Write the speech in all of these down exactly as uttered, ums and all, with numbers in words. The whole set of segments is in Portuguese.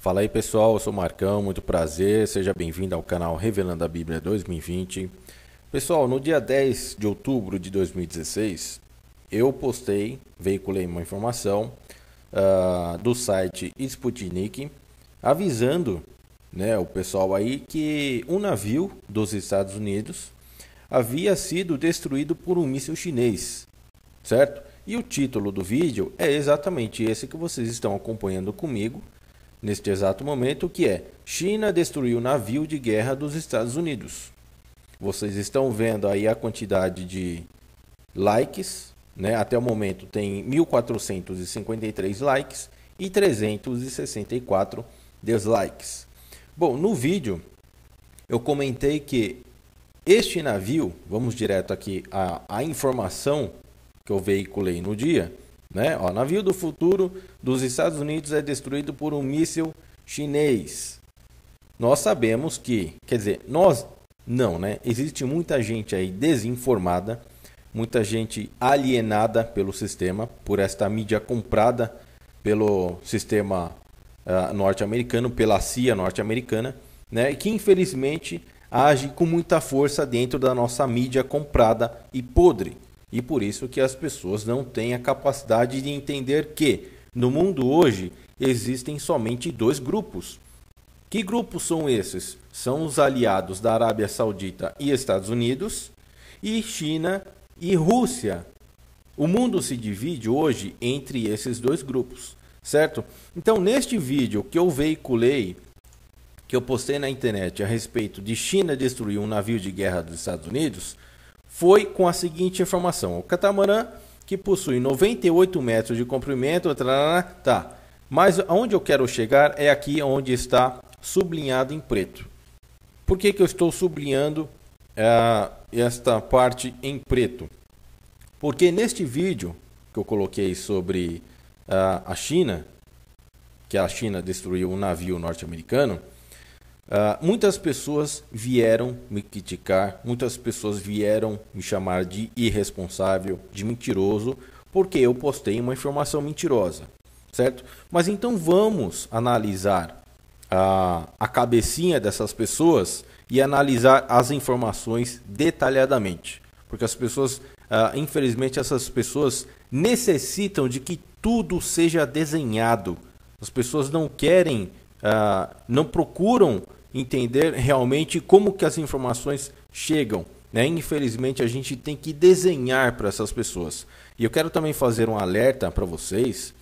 Fala aí pessoal, eu sou o Marcão, muito prazer, seja bem-vindo ao canal Revelando a Bíblia dois mil e vinte. Pessoal, no dia dez de outubro de dois mil e dezesseis, eu postei, veiculei uma informação uh, do site Sputnik, avisando né, o pessoal aí que um navio dos Estados Unidos havia sido destruído por um míssil chinês, certo? E o título do vídeo é exatamente esse que vocês estão acompanhando comigo neste exato momento, que é China destruiu o navio de guerra dos Estados Unidos. Vocês estão vendo aí a quantidade de likes, né? Até o momento tem mil quatrocentos e cinquenta e três likes e trezentos e sessenta e quatro dislikes. Bom, no vídeo eu comentei que este navio, vamos direto aqui à, à informação que eu veiculei no dia, né? Ó, navio do futuro dos Estados Unidos é destruído por um míssil chinês. Nós sabemos que, quer dizer, nós não, né? Existe muita gente aí desinformada, muita gente alienada pelo sistema, por esta mídia comprada pelo sistema uh, norte-americano, pela C I A norte-americana, né? E que infelizmente age com muita força dentro da nossa mídia comprada e podre. E por isso que as pessoas não têm a capacidade de entender que no mundo hoje existem somente dois grupos. Que grupos são esses? São os aliados da Arábia Saudita e Estados Unidos e China e Rússia. O mundo se divide hoje entre esses dois grupos, certo? Então, neste vídeo que eu veiculei, que eu postei na internet a respeito de China destruir um navio de guerra dos Estados Unidos, foi com a seguinte informação: o catamarã, que possui noventa e oito metros de comprimento, tá, mas aonde eu quero chegar é aqui onde está sublinhado em preto. Por que que eu estou sublinhando uh, esta parte em preto? Porque neste vídeo que eu coloquei sobre uh, a China, que a China destruiu um navio norte-americano, Uh, muitas pessoas vieram me criticar, muitas pessoas vieram me chamar de irresponsável, de mentiroso, porque eu postei uma informação mentirosa, certo? Mas então vamos analisar a, a cabecinha dessas pessoas e analisar as informações detalhadamente, porque as pessoas, uh, infelizmente, essas pessoas necessitam de que tudo seja desenhado. As pessoas não querem, uh, não procuram entender realmente como que as informações chegam, né? Infelizmente a gente tem que desenhar para essas pessoas. E eu quero também fazer um alerta para vocês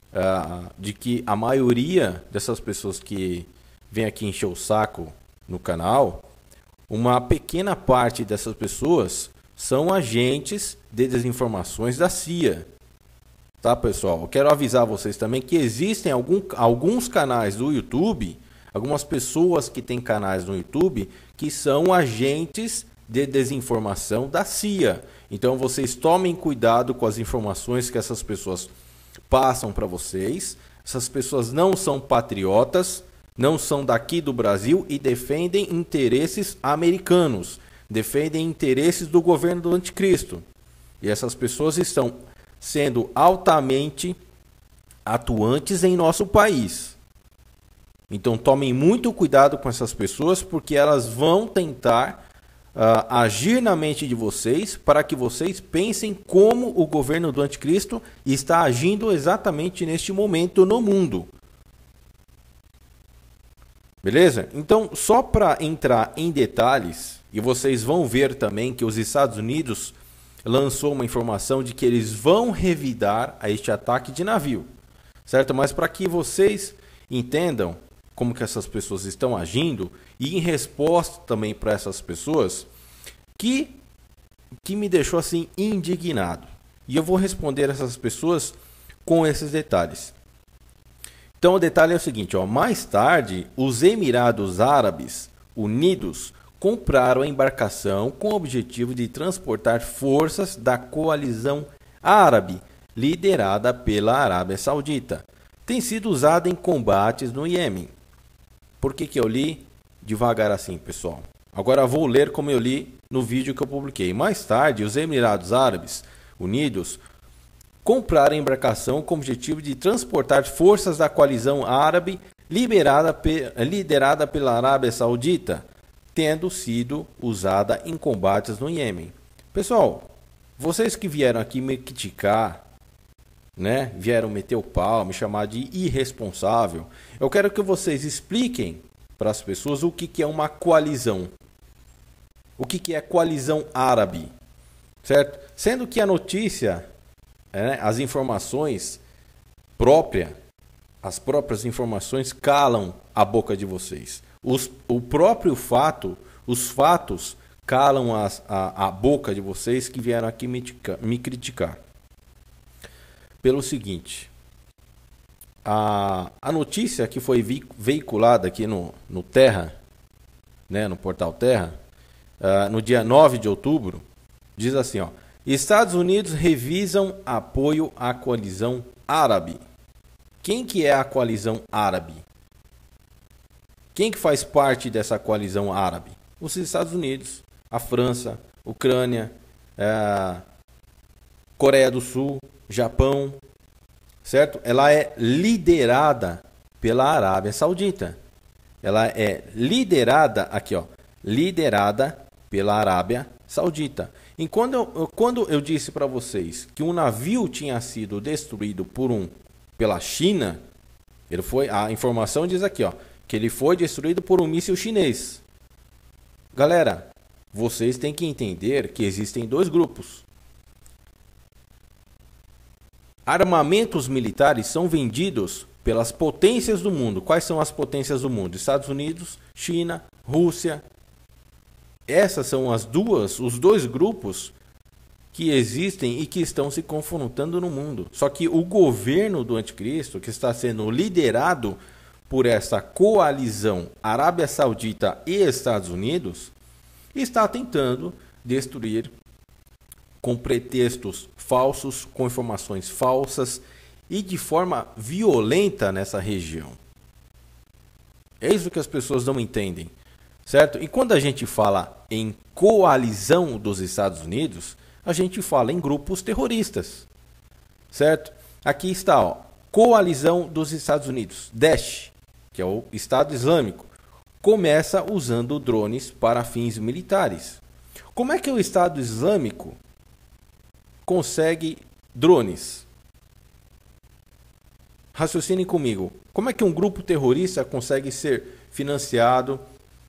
uh, de que a maioria dessas pessoas que vem aqui encher o saco no canal, uma pequena parte dessas pessoas são agentes de desinformações da C I A. Tá, pessoal? Eu quero avisar vocês também que existem algum, alguns canais do YouTube, algumas pessoas que têm canais no YouTube que são agentes de desinformação da C I A. Então vocês tomem cuidado com as informações que essas pessoas passam para vocês. Essas pessoas não são patriotas, não são daqui do Brasil e defendem interesses americanos, defendem interesses do governo do anticristo. E essas pessoas estão sendo altamente atuantes em nosso país. Então tomem muito cuidado com essas pessoas, porque elas vão tentar uh, agir na mente de vocês para que vocês pensem como o governo do anticristo está agindo exatamente neste momento no mundo. Beleza? Então, só para entrar em detalhes, e vocês vão ver também que os Estados Unidos lançou uma informação de que eles vão revidar a este ataque de navio, certo? Mas para que vocês entendam como que essas pessoas estão agindo e em resposta também para essas pessoas que, que me deixou assim indignado. E eu vou responder essas pessoas com esses detalhes. Então o detalhe é o seguinte, ó, mais tarde os Emirados Árabes Unidos compraram a embarcação com o objetivo de transportar forças da coalizão árabe liderada pela Arábia Saudita. Tem sido usada em combates no Iêmen. Por que que eu li devagar assim, pessoal? Agora vou ler como eu li no vídeo que eu publiquei. Mais tarde, os Emirados Árabes Unidos compraram a embarcação com o objetivo de transportar forças da coalizão árabe liberada pe, liderada pela Arábia Saudita, tendo sido usada em combates no Iêmen. Pessoal, vocês que vieram aqui me criticar, né, vieram meter o pau, me chamar de irresponsável, eu quero que vocês expliquem para as pessoas o que, que é uma coalizão. O que, que é coalizão árabe, certo? Sendo que a notícia, né, as informações próprias, as próprias informações calam a boca de vocês. Os, o próprio fato, os fatos calam as, a, a boca de vocês que vieram aqui me, me criticar. Pelo seguinte, a, a notícia que foi veiculada aqui no, no Terra, né, no portal Terra, uh, no dia nove de outubro, diz assim, ó, Estados Unidos revisam apoio à coalizão árabe. Quem que é a coalizão árabe? Quem que faz parte dessa coalizão árabe? Os Estados Unidos, a França, Ucrânia, uh, Coreia do Sul, Japão, certo? Ela é liderada pela Arábia Saudita. Ela é liderada, aqui ó, liderada pela Arábia Saudita. E quando eu, quando eu disse para vocês que um navio tinha sido destruído por um, pela China, ele foi, a informação diz aqui ó, que ele foi destruído por um míssil chinês. Galera, vocês têm que entender que existem dois grupos. Armamentos militares são vendidos pelas potências do mundo. Quais são as potências do mundo? Estados Unidos, China, Rússia. Essas são as duas, os dois grupos que existem e que estão se confrontando no mundo. Só que o governo do anticristo, que está sendo liderado por essa coalizão Arábia Saudita e Estados Unidos, está tentando destruir com pretextos falsos, com informações falsas e de forma violenta nessa região. É isso que as pessoas não entendem, certo? E quando a gente fala em coalizão dos Estados Unidos, a gente fala em grupos terroristas, certo? Aqui está, ó, coalizão dos Estados Unidos, Daesh, que é o Estado Islâmico, começa usando drones para fins militares. Como é que o Estado Islâmico consegue drones? Raciocine comigo. Como é que um grupo terrorista consegue ser financiado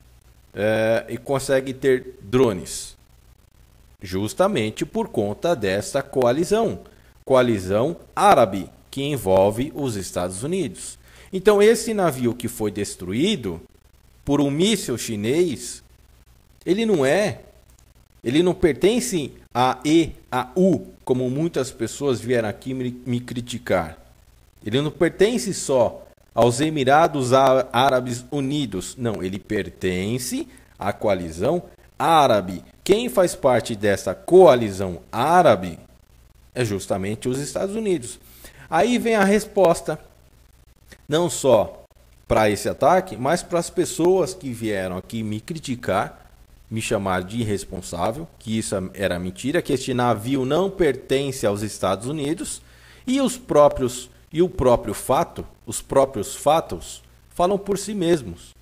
é, e consegue ter drones? Justamente por conta dessa coalizão. Coalizão árabe, que envolve os Estados Unidos. Então esse navio que foi destruído por um míssil chinês, ele não é, ele não pertence a E, a U, como muitas pessoas vieram aqui me, me criticar. Ele não pertence só aos Emirados Árabes Unidos. Não, ele pertence à coalizão árabe. Quem faz parte dessa coalizão árabe é justamente os Estados Unidos. Aí vem a resposta, não só para esse ataque, mas para as pessoas que vieram aqui me criticar, me chamar de irresponsável, que isso era mentira, que este navio não pertence aos Estados Unidos, e os próprios e o próprio fato, os próprios fatos falam por si mesmos.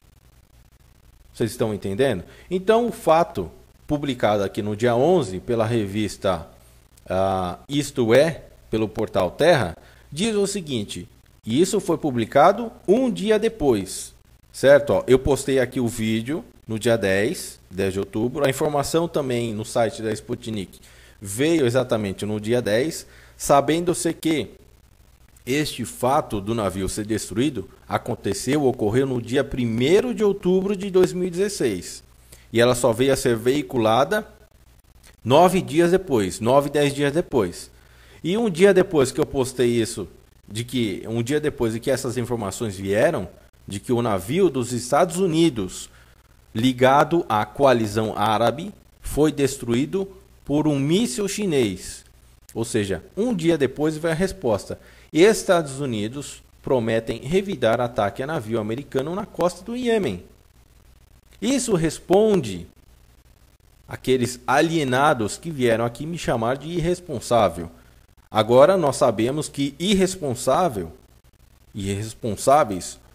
Vocês estão entendendo? Então o fato publicado aqui no dia onze pela revista uh, Isto É, pelo portal Terra, diz o seguinte, e isso foi publicado um dia depois, certo? Ó, eu postei aqui o vídeo no dia dez, dez de outubro. A informação também no site da Sputnik veio exatamente no dia dez, sabendo-se que este fato do navio ser destruído aconteceu, ocorreu no dia primeiro de outubro de dois mil e dezesseis. E ela só veio a ser veiculada nove dias depois, nove, dez dias depois. E um dia depois que eu postei isso, de que um dia depois de que essas informações vieram, de que o navio dos Estados Unidos ligado à coalizão árabe foi destruído por um míssil chinês. Ou seja, um dia depois veio a resposta. Estados Unidos prometem revidar ataque a navio americano na costa do Iêmen. Isso responde àqueles alienados que vieram aqui me chamar de irresponsável. Agora nós sabemos que irresponsável e irresponsáveis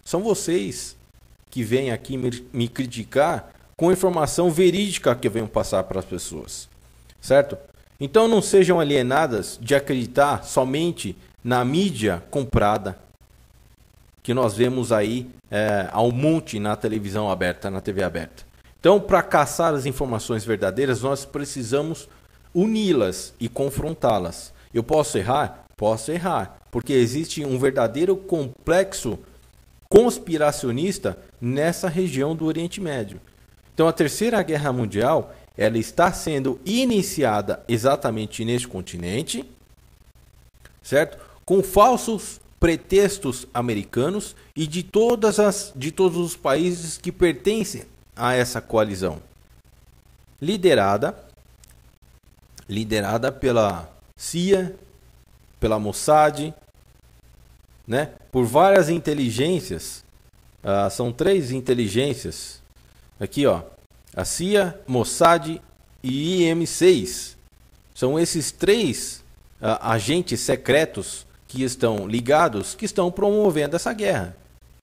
São vocês que vêm aqui me, me criticar com informação verídica que eu venho passar para as pessoas, certo? Então não sejam alienadas de acreditar somente na mídia comprada que nós vemos aí é, ao monte na televisão aberta, na T V aberta. Então, para caçar as informações verdadeiras, nós precisamos uni-las e confrontá-las. Eu posso errar? Posso errar, porque existe um verdadeiro complexo conspiracionista nessa região do Oriente Médio. Então, a Terceira Guerra Mundial, ela está sendo iniciada exatamente neste continente, certo? Com falsos pretextos americanos e de todas as de todos os países que pertencem a essa coalizão, liderada liderada pela C I A, pela Mossad, né? Por várias inteligências. Ah, são três inteligências aqui, ó, a C I A, Mossad e I M seis. São esses três ah, agentes secretos que estão ligados, que estão promovendo essa guerra.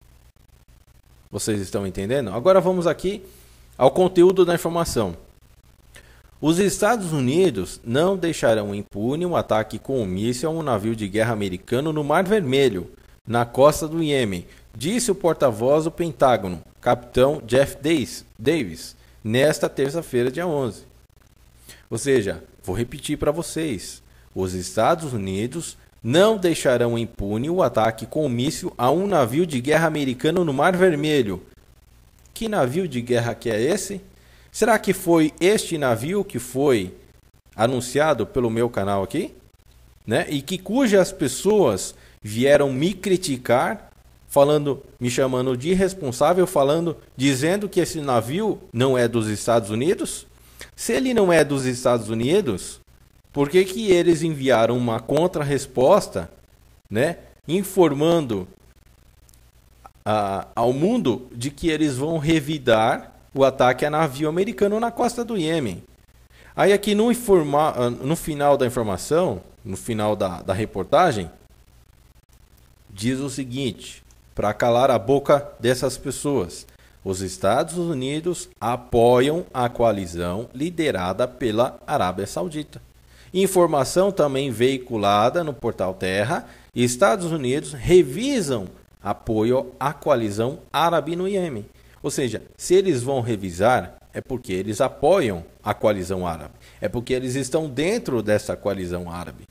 Vocês estão entendendo? Agora vamos aqui ao conteúdo da informação. Os Estados Unidos não deixarão impune um ataque com um míssil a um navio de guerra americano no Mar Vermelho, na costa do Iêmen, disse o porta-voz do Pentágono, capitão Jeff Davis, nesta terça-feira, dia onze. Ou seja, vou repetir para vocês, os Estados Unidos não deixarão impune o ataque com míssil a um navio de guerra americano no Mar Vermelho. Que navio de guerra que é esse? Será que foi este navio que foi anunciado pelo meu canal aqui? Né? E que cujas pessoas vieram me criticar, falando, me chamando de irresponsável, falando, dizendo que esse navio não é dos Estados Unidos? Se ele não é dos Estados Unidos, por que que eles enviaram uma contra-resposta, né, informando a, ao mundo de que eles vão revidar o ataque a navio americano na costa do Iêmen? Aí aqui no, informa, no final da informação, no final da, da reportagem, diz o seguinte, para calar a boca dessas pessoas: os Estados Unidos apoiam a coalizão liderada pela Arábia Saudita. Informação também veiculada no portal Terra: Estados Unidos revisam apoio à coalizão árabe no Iêmen. Ou seja, se eles vão revisar, é porque eles apoiam a coalizão árabe. É porque eles estão dentro dessa coalizão árabe.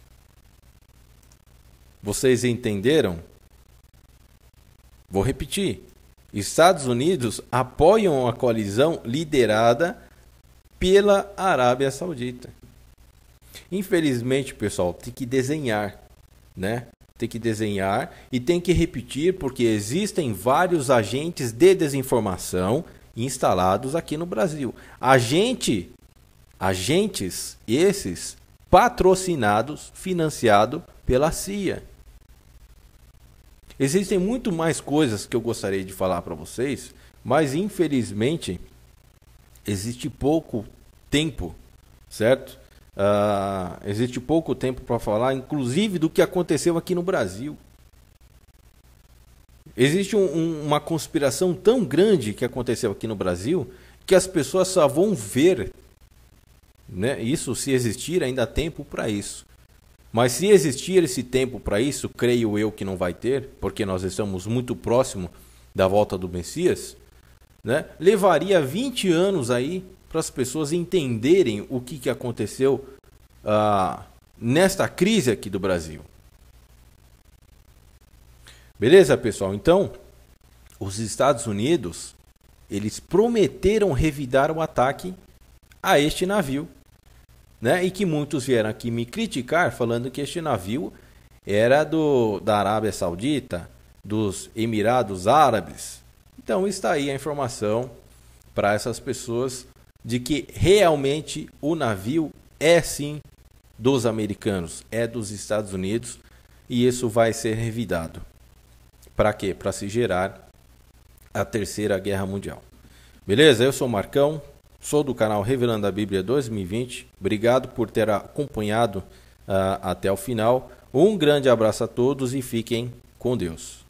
Vocês entenderam? Vou repetir. Estados Unidos apoiam a coalizão liderada pela Arábia Saudita. Infelizmente, pessoal, tem que desenhar, né? Tem que desenhar e tem que repetir, porque existem vários agentes de desinformação instalados aqui no Brasil. Agente, agentes esses patrocinados, financiados pela C I A. Existem muito mais coisas que eu gostaria de falar para vocês, mas infelizmente existe pouco tempo, certo? Uh, existe pouco tempo para falar, inclusive do que aconteceu aqui no Brasil. Existe um, um, uma conspiração tão grande que aconteceu aqui no Brasil que as pessoas só vão ver, né? Isso, se existir, ainda há tempo para isso. Mas se existir esse tempo para isso, creio eu que não vai ter, porque nós estamos muito próximo da volta do Messias, né? Levaria vinte anos aí para as pessoas entenderem o que, que aconteceu uh, nesta crise aqui do Brasil. Beleza, pessoal? Então, os Estados Unidos, eles prometeram revidar o ataque a este navio, né? E que muitos vieram aqui me criticar falando que este navio era do, da Arábia Saudita, dos Emirados Árabes. Então está aí a informação para essas pessoas de que realmente o navio é sim dos americanos, é dos Estados Unidos, e isso vai ser revidado. Para quê? Para se gerar a Terceira Guerra Mundial. Beleza? Eu sou o Marcão. Sou do canal Revelando a Bíblia dois mil e vinte. Obrigado por ter acompanhado uh, até o final. Um grande abraço a todos e fiquem com Deus.